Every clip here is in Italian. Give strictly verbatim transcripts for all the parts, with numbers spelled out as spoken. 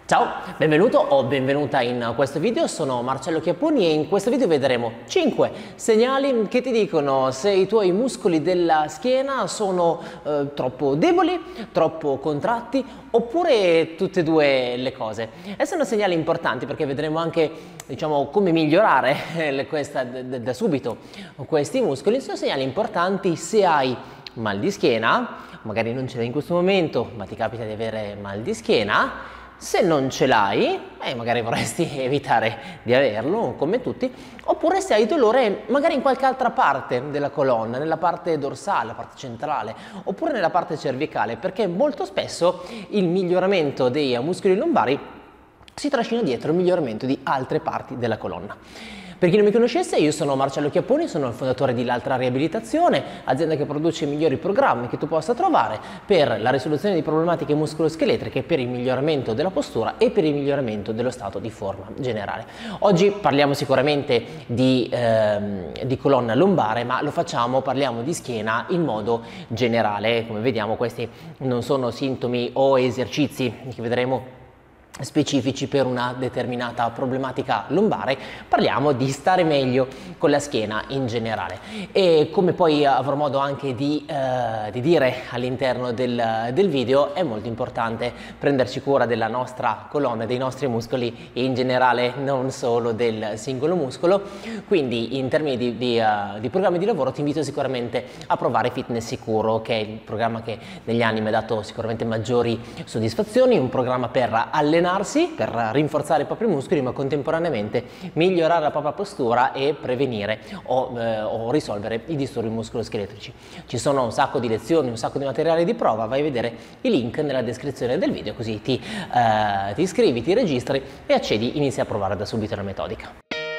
Ciao, benvenuto o benvenuta in questo video, sono Marcello Chiapponi e in questo video vedremo cinque segnali che ti dicono se i tuoi muscoli della schiena sono eh, troppo deboli, troppo contratti oppure tutte e due le cose. E sono segnali importanti perché vedremo anche, diciamo, come migliorare eh, questa, da, da subito questi muscoli. Sono segnali importanti se hai mal di schiena, magari non ce l'hai in questo momento ma ti capita di avere mal di schiena. Se non ce l'hai, eh, magari vorresti evitare di averlo, come tutti, oppure se hai dolore magari in qualche altra parte della colonna, nella parte dorsale, la parte centrale, oppure nella parte cervicale, perché molto spesso il miglioramento dei muscoli lombari si trascina dietro il miglioramento di altre parti della colonna. Per chi non mi conoscesse, io sono Marcello Chiapponi, sono il fondatore di L'Altra Riabilitazione, azienda che produce i migliori programmi che tu possa trovare per la risoluzione di problematiche muscoloscheletriche, per il miglioramento della postura e per il miglioramento dello stato di forma generale. Oggi parliamo sicuramente di, ehm, di colonna lombare, ma lo facciamo, parliamo di schiena in modo generale. Come vediamo, questi non sono sintomi o esercizi che vedremo specifici per una determinata problematica lombare, parliamo di stare meglio con la schiena in generale. E come poi avrò modo anche di, eh, di dire all'interno del, del video, è molto importante prenderci cura della nostra colonna, dei nostri muscoli e in generale non solo del singolo muscolo. Quindi in termini di, di, uh, di programmi di lavoro ti invito sicuramente a provare Fitness Sicuro, che è il programma che negli anni mi ha dato sicuramente maggiori soddisfazioni, un programma per allenare per rinforzare i propri muscoli ma contemporaneamente migliorare la propria postura e prevenire o, eh, o risolvere i disturbi muscoloscheletrici. Ci sono un sacco di lezioni, un sacco di materiali di prova, vai a vedere i link nella descrizione del video, così ti, eh, ti iscrivi, ti registri e accedi, inizi a provare da subito la metodica.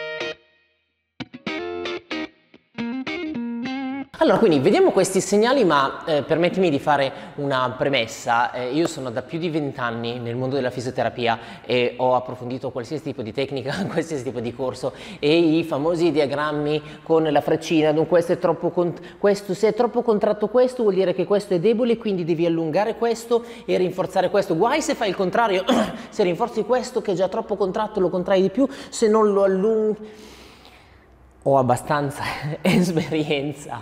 Allora, quindi vediamo questi segnali, ma eh, permettimi di fare una premessa. Eh, io sono da più di vent'anni nel mondo della fisioterapia e ho approfondito qualsiasi tipo di tecnica, qualsiasi tipo di corso, e i famosi diagrammi con la freccina, questo è troppo questo, se è troppo contratto questo vuol dire che questo è debole, quindi devi allungare questo e rinforzare questo. Guai se fai il contrario, se rinforzi questo che è già troppo contratto lo contrai di più, se non lo allunghi. Ho abbastanza esperienza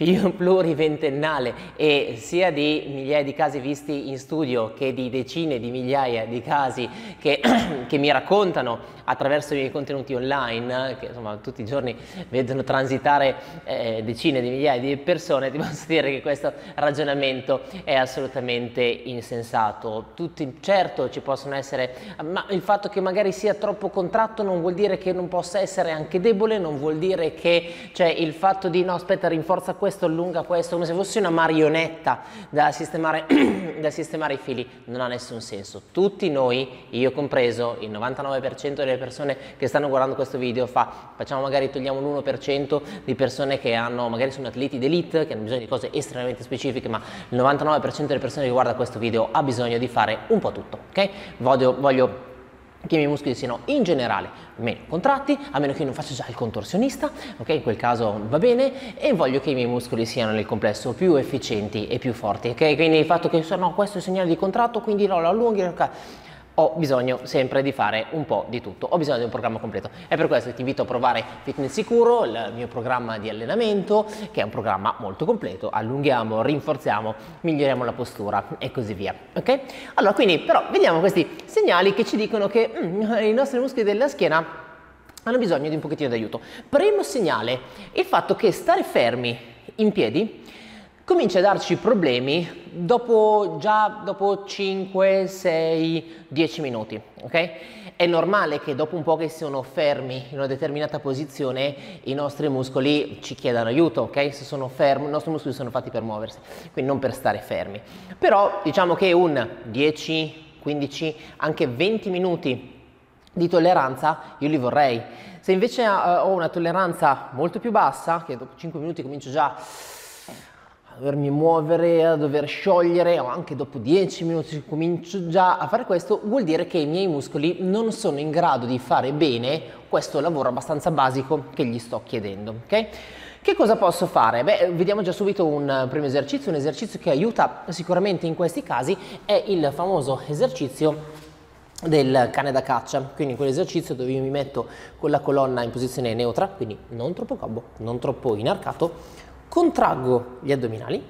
pluriventennale e sia di migliaia di casi visti in studio che di decine di migliaia di casi che, che mi raccontano attraverso i miei contenuti online, che insomma tutti i giorni vedono transitare eh, decine di migliaia di persone. Ti posso dire che questo ragionamento è assolutamente insensato. Tutti, certo ci possono essere, ma il fatto che magari sia troppo contratto non vuol dire che non possa essere anche debole, non vuol dire che cioè, il fatto di no aspetta rinforza questo, allunga questo, come se fossi una marionetta da sistemare, da sistemare i fili, non ha nessun senso. Tutti noi, io compreso, il novantanove per cento delle persone che stanno guardando questo video fa, facciamo magari togliamo l'uno per cento di persone che hanno, magari sono atleti d'elite, che hanno bisogno di cose estremamente specifiche, ma il novantanove per cento delle persone che guarda questo video ha bisogno di fare un po' tutto, ok? Voglio, voglio che i miei muscoli siano in generale meno contratti, a meno che io non faccia già il contorsionista, ok? In quel caso va bene, e voglio che i miei muscoli siano nel complesso più efficienti e più forti, ok? Quindi il fatto che no, questo è il segnale di contratto, quindi no, lo allunghi, okay. Ho bisogno sempre di fare un po' di tutto, ho bisogno di un programma completo. È per questo che ti invito a provare Fitness Sicuro, il mio programma di allenamento, che è un programma molto completo. Allunghiamo, rinforziamo, miglioriamo la postura e così via, ok? Allora, quindi, però, vediamo questi segnali che ci dicono che mm, i nostri muscoli della schiena hanno bisogno di un pochettino d'aiuto. Primo segnale, il fatto che stare fermi in piedi comincia a darci problemi dopo, già dopo cinque, sei, dieci minuti, ok? È normale che dopo un po' che sono fermi in una determinata posizione i nostri muscoli ci chiedano aiuto, ok? Se sono fermi, i nostri muscoli sono fatti per muoversi, quindi non per stare fermi. Però diciamo che un dieci, quindici, anche venti minuti di tolleranza io li vorrei. Se invece uh, ho una tolleranza molto più bassa, che dopo cinque minuti comincio già a dovermi muovere, a dover sciogliere, o anche dopo dieci minuti comincio già a fare questo, vuol dire che i miei muscoli non sono in grado di fare bene questo lavoro abbastanza basico che gli sto chiedendo, ok? Che cosa posso fare? Beh, vediamo già subito un primo esercizio, un esercizio che aiuta sicuramente in questi casi, è il famoso esercizio del cane da caccia, quindi quell'esercizio dove io mi metto con la colonna in posizione neutra, quindi non troppo gobbo, non troppo inarcato, contraggo gli addominali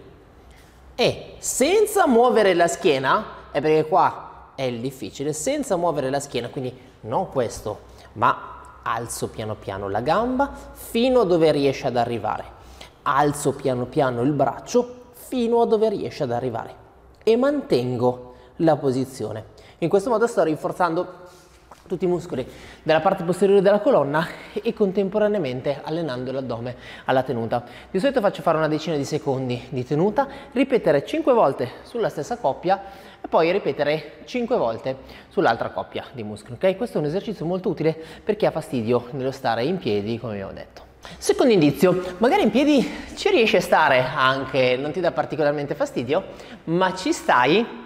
e senza muovere la schiena, è perché qua è il difficile, senza muovere la schiena, quindi non questo, ma alzo piano piano la gamba fino a dove riesce ad arrivare, alzo piano piano il braccio fino a dove riesce ad arrivare e mantengo la posizione. In questo modo sto rinforzando tutti i muscoli della parte posteriore della colonna e contemporaneamente allenando l'addome alla tenuta. Di solito faccio fare una decina di secondi di tenuta, ripetere cinque volte sulla stessa coppia e poi ripetere cinque volte sull'altra coppia di muscoli. Ok? Questo è un esercizio molto utile per chi ha fastidio nello stare in piedi, come abbiamo detto. Secondo indizio, magari in piedi ci riesci a stare anche, non ti dà particolarmente fastidio, ma ci stai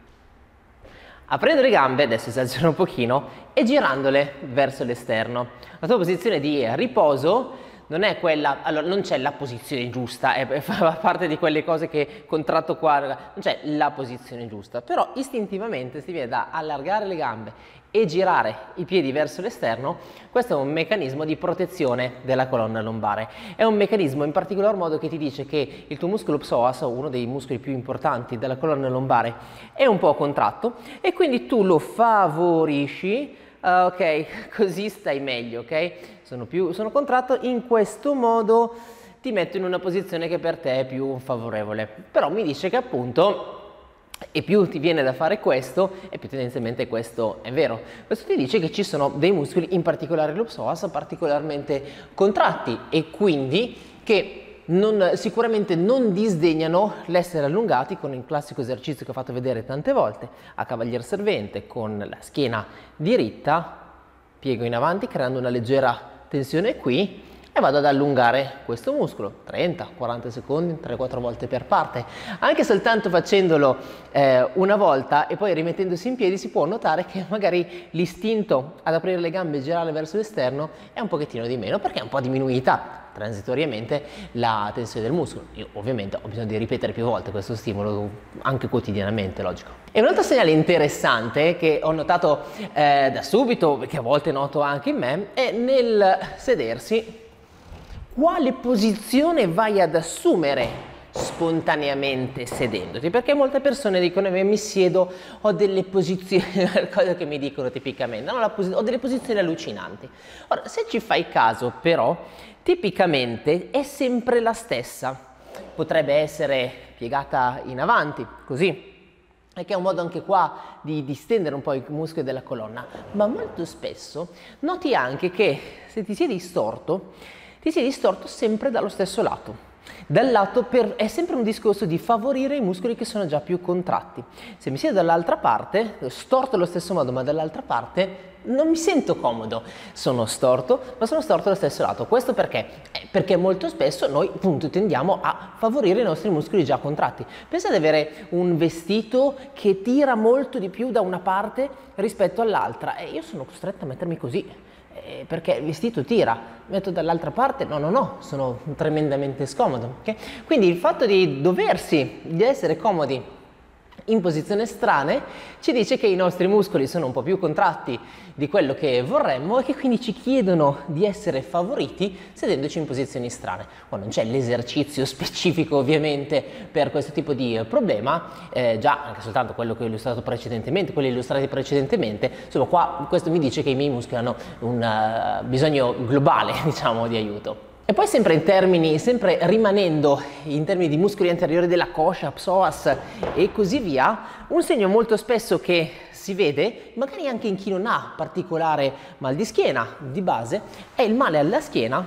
aprendo le gambe, adesso esagero un pochino, e girandole verso l'esterno. La tua posizione di riposo non è quella, allora non c'è la posizione giusta, è, fa parte di quelle cose che contratto qua, non c'è la posizione giusta, però istintivamente si viene da allargare le gambe e girare i piedi verso l'esterno. Questo è un meccanismo di protezione della colonna lombare. È un meccanismo in particolar modo che ti dice che il tuo muscolo psoas, uno dei muscoli più importanti della colonna lombare, è un po' contratto e quindi tu lo favorisci. Uh, ok, così stai meglio, ok? Sono più, sono contratto, in questo modo ti metto in una posizione che per te è più favorevole. Però mi dice che appunto, e più ti viene da fare questo, e più tendenzialmente questo è vero. Questo ti dice che ci sono dei muscoli, in particolare lo psoas, particolarmente contratti e quindi che non, sicuramente non disdegnano l'essere allungati con il classico esercizio che ho fatto vedere tante volte a cavalier servente, con la schiena diritta, piego in avanti creando una leggera tensione qui e vado ad allungare questo muscolo, trenta quaranta secondi, tre quattro volte per parte. Anche soltanto facendolo eh, una volta e poi rimettendosi in piedi si può notare che magari l'istinto ad aprire le gambe e girare verso l'esterno è un pochettino di meno perché è un po' diminuita transitoriamente la tensione del muscolo. Io ovviamente ho bisogno di ripetere più volte questo stimolo anche quotidianamente, logico. E un altro segnale interessante che ho notato eh, da subito, che a volte noto anche in me, è nel sedersi. Quale posizione vai ad assumere spontaneamente sedendoti? Perché molte persone dicono eh, mi siedo, ho delle posizioni, cosa che mi dicono tipicamente, no, ho delle posizioni allucinanti. Ora, se ci fai caso però, tipicamente è sempre la stessa. Potrebbe essere piegata in avanti, così, e che è un modo anche qua di distendere un po' i muscoli della colonna, ma molto spesso noti anche che se ti siedi storto, ti siedi storto sempre dallo stesso lato. Dal lato per, è sempre un discorso di favorire i muscoli che sono già più contratti. Se mi siedo dall'altra parte, storto allo stesso modo, ma dall'altra parte non mi sento comodo. Sono storto, ma sono storto allo stesso lato. Questo perché? Eh, perché molto spesso noi appunto tendiamo a favorire i nostri muscoli già contratti. Pensa ad avere un vestito che tira molto di più da una parte rispetto all'altra e io sono costretto a mettermi così. Eh, perché il vestito tira, metto dall'altra parte, no no no, sono tremendamente scomodo, okay? Quindi il fatto di doversi, di essere comodi in posizioni strane ci dice che i nostri muscoli sono un po' più contratti di quello che vorremmo e che quindi ci chiedono di essere favoriti sedendoci in posizioni strane. Ora, non c'è l'esercizio specifico ovviamente per questo tipo di problema, eh, già anche soltanto quello che ho illustrato precedentemente, quelli illustrati precedentemente, insomma qua questo mi dice che i miei muscoli hanno un uh, bisogno globale, diciamo, di aiuto. E poi sempre in termini, sempre rimanendo in termini di muscoli anteriori della coscia, psoas e così via, un segno molto spesso che si vede, magari anche in chi non ha particolare mal di schiena di base, è il male alla schiena,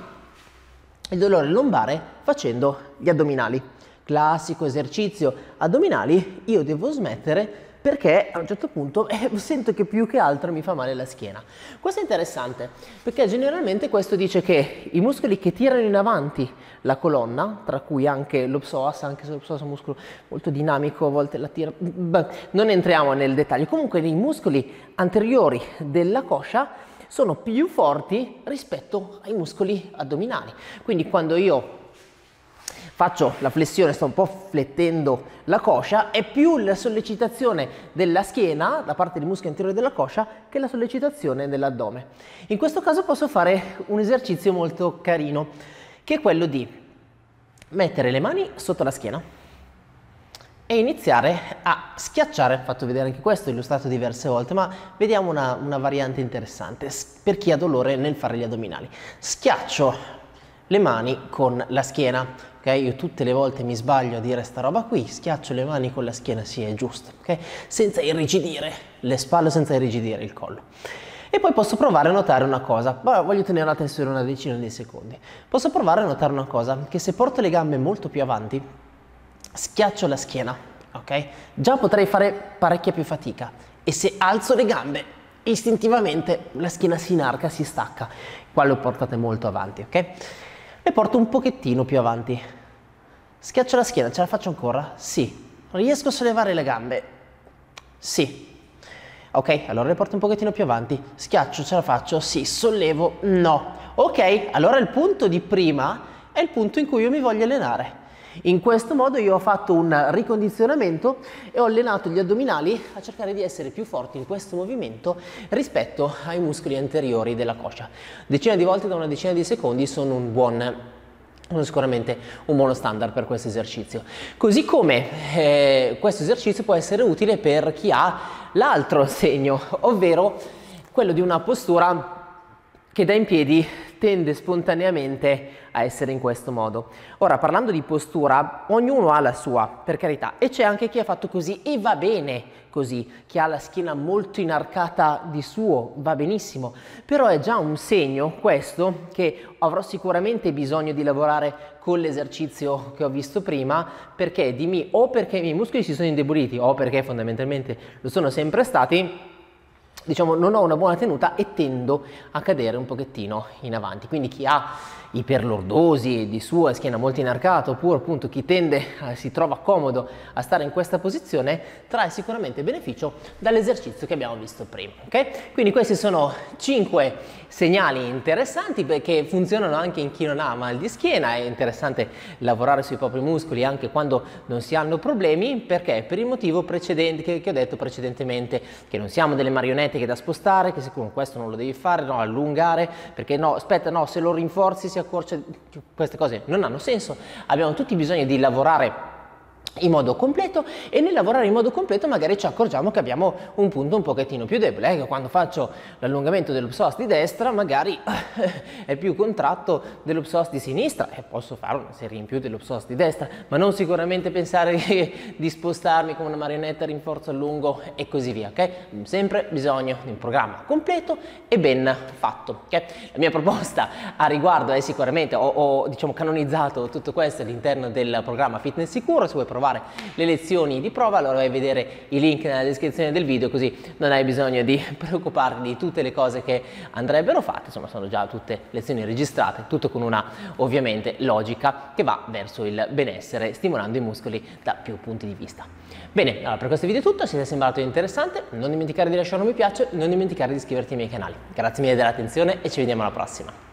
il dolore lombare facendo gli addominali. Classico esercizio addominali, io devo smettere perché a un certo punto eh, sento che più che altro mi fa male la schiena. Questo è interessante perché generalmente questo dice che i muscoli che tirano in avanti la colonna, tra cui anche lo psoas, anche se lo psoas è un muscolo molto dinamico, a volte la tira, beh, non entriamo nel dettaglio, comunque i muscoli anteriori della coscia sono più forti rispetto ai muscoli addominali. Quindi quando io faccio la flessione, sto un po' flettendo la coscia, è più la sollecitazione della schiena da parte dei muscoli anteriori della coscia che la sollecitazione dell'addome. In questo caso posso fare un esercizio molto carino, che è quello di mettere le mani sotto la schiena e iniziare a schiacciare. Ho fatto vedere anche questo, illustrato diverse volte, ma vediamo una, una variante interessante per chi ha dolore nel fare gli addominali. Schiaccio le mani con la schiena, ok? Io tutte le volte mi sbaglio a dire sta roba qui, schiaccio le mani con la schiena, sì, è giusto, ok? Senza irrigidire le spalle, senza irrigidire il collo. E poi posso provare a notare una cosa, ma voglio tenere la tensione una decina di secondi. Posso provare a notare una cosa, che se porto le gambe molto più avanti, schiaccio la schiena, ok? Già potrei fare parecchia più fatica, e se alzo le gambe, istintivamente la schiena si inarca, si stacca. Qua le ho portate molto avanti, ok? Le porto un pochettino più avanti. Schiaccio la schiena, ce la faccio ancora? Sì. Riesco a sollevare le gambe? Sì. Ok, allora le porto un pochettino più avanti. Schiaccio, ce la faccio? Sì. Sollevo? No. Ok, allora il punto di prima è il punto in cui io mi voglio allenare. In questo modo io ho fatto un ricondizionamento e ho allenato gli addominali a cercare di essere più forti in questo movimento rispetto ai muscoli anteriori della coscia. Decine di volte da una decina di secondi sono un buon, sicuramente un buono standard per questo esercizio. Così come eh, questo esercizio può essere utile per chi ha l'altro segno, ovvero quello di una postura che da in piedi tende spontaneamente a essere in questo modo. Ora, parlando di postura, ognuno ha la sua, per carità, e c'è anche chi ha fatto così e va bene così, chi ha la schiena molto inarcata di suo, va benissimo, però è già un segno questo che avrò sicuramente bisogno di lavorare con l'esercizio che ho visto prima, perché di me, o perché i miei muscoli si sono indeboliti o perché fondamentalmente lo sono sempre stati, diciamo, non ho una buona tenuta e tendo a cadere un pochettino in avanti. Quindi chi ha iperlordosi di sua schiena molto inarcata, oppure appunto chi tende, eh, si trova comodo a stare in questa posizione, trae sicuramente beneficio dall'esercizio che abbiamo visto prima, ok? Quindi questi sono cinque segnali interessanti perché funzionano anche in chi non ha mal di schiena. È interessante lavorare sui propri muscoli anche quando non si hanno problemi, perché per il motivo precedente che, che ho detto precedentemente, che non siamo delle marionette che da spostare, che sicuro questo non lo devi fare, no, allungare, perché no, aspetta, no, se lo rinforzi si accorcia, queste cose non hanno senso. Abbiamo tutti bisogno di lavorare in modo completo, e nel lavorare in modo completo magari ci accorgiamo che abbiamo un punto un pochettino più debole, eh? Quando faccio l'allungamento dello psoas di destra magari è più contratto dello psoas di sinistra, e posso fare una serie in più dello psoas di destra, ma non sicuramente pensare che, di spostarmi come una marionetta, rinforzo a lungo e così via, ok? Sempre bisogno di un programma completo e ben fatto, ok? La mia proposta a riguardo è sicuramente, ho, ho diciamo canonizzato tutto questo all'interno del programma Fitness Sicuro. Se vuoi provare le lezioni di prova, allora vai a vedere i link nella descrizione del video, così non hai bisogno di preoccuparti di tutte le cose che andrebbero fatte. Insomma, sono già tutte lezioni registrate, tutto con una ovviamente logica che va verso il benessere, stimolando i muscoli da più punti di vista. Bene, allora per questo video è tutto. Se ti è sembrato interessante, non dimenticare di lasciare un mi piace, non dimenticare di iscriverti ai miei canali. Grazie mille dell'attenzione e ci vediamo alla prossima.